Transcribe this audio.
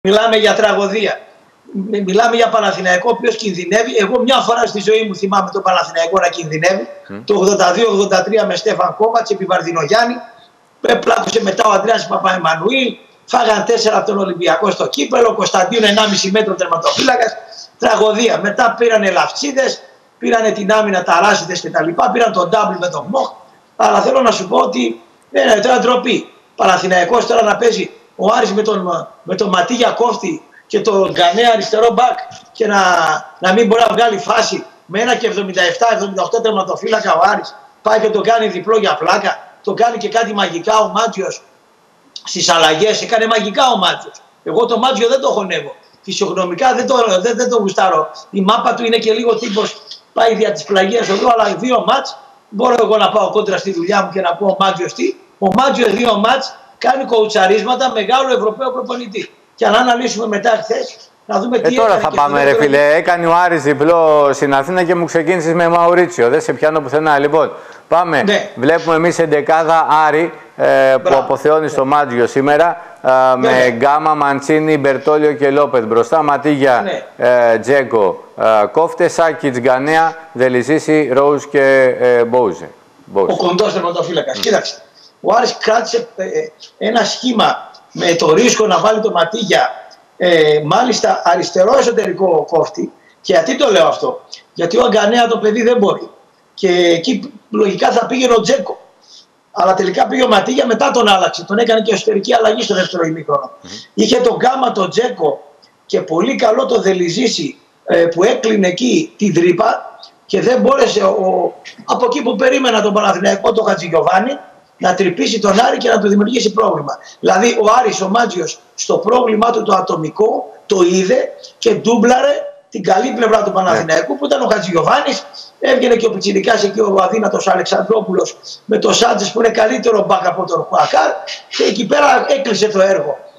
Μιλάμε για τραγωδία. Μιλάμε για Παναθηναϊκό ο οποίος κινδυνεύει. Εγώ μια φορά στη ζωή μου θυμάμαι τον Παναθηναϊκό να κινδυνεύει. Το 82-83 με Στέφαν Κόβατς επί Βαρδινογιάννη. Πλάκωσε μετά ο Ανδρέας Παπαϊμανουήλ. Φάγαν 4 από τον Ολυμπιακό στο κύπελο. Κωνσταντίνο 1,5 μέτρο τερματοφύλακας. Τραγωδία. Μετά πήρανε Λαυτσίδες, πήρανε την άμυνα Ταράσιδες κτλ. Πήραν τον ντάμπλ με τον Μοχ. Αλλά θέλω να σου πω ότι είναι τώρα ντροπή. Παναθηναϊκός τώρα να παίζει ο Άρης με τον Ματίγια Κόφτη και τον Γκανέα αριστερό μπακ και να μην μπορεί να βγάλει φάση με 1,77-78 τερματοφύλακα ο Άρης. Πάει και το κάνει διπλό για πλάκα. Το κάνει και κάτι μαγικά ο Μάτζιος στις αλλαγές. Έκανε μαγικά ο Μάτζιος. Εγώ το Μάτζιο δεν το χωνεύω. Φυσιογνωμικά δεν το γουστάρω. Η μάπα του είναι και λίγο τύπος. Πάει δια της πλαγίας εδώ, αλλά 2 μάτς μπορώ εγώ να πάω κόντρα στη δουλειά μου και να πω ο Μάτζιος τι. Ο Μάτζιος 2 μάτς κάνει κοουτσαρίσματα μεγάλο Ευρωπαίο προπονητή. Και αν αναλύσουμε μετά χθες, να δούμε τι τώρα θα πάμε ρε φίλε. Έκανε ο Άρης διπλό στην Αθήνα και μου ξεκίνησες με Μαουρίτσιο. Δεν σε πιάνω πουθενά. Λοιπόν, πάμε. Ναι. Βλέπουμε εμείς εντεκάδα Άρη που αποθεώνει στο Μάτζιο σήμερα. Με Γκάμα, Μαντσίνη, Μπερτόλιο και Λόπεθ μπροστά. Ματίγια, Τζέκο, Κόφτε, Σάκιτς, Γκανέα, Δελιζίση, Ρόουζ και Μπόουζε. Ο κοντός τερματοφύλακας. Κοίταξε. Ο Άρης κράτησε ένα σχήμα με το ρίσκο να βάλει το Ματίγια, μάλιστα αριστερό εσωτερικό Κόφτη. Και γιατί το λέω αυτό? Γιατί ο Γκανέα το παιδί δεν μπορεί. Και εκεί λογικά θα πήγαινε ο Τζέκο. Αλλά τελικά πήγε ο Ματίγια, μετά τον άλλαξε. Τον έκανε και εσωτερική αλλαγή στο δεύτερο ημίχρονο. Είχε τον Γκάμα, τον Τζέκο και πολύ καλό το Δελιζίση που έκλεινε εκεί την τρύπα και δεν μπόρεσε από εκεί που περίμενα τον Παναθηναϊκό, τον Χατζηγιοβάνη, να τρυπήσει τον Άρη και να του δημιουργήσει πρόβλημα. Δηλαδή ο Άρης, ο Μάτζιος, στο πρόβλημά του το ατομικό το είδε και ντούμπλαρε την καλή πλευρά του Παναθηναϊκού που ήταν ο Χατζηγιοβάνης. Έβγαινε και ο πιτσιρικάς εκεί ο αδύνατος Αλεξανδρόπουλος με το Σάντζες που είναι καλύτερο μπακ από τον Χουακάρ και εκεί πέρα έκλεισε το έργο.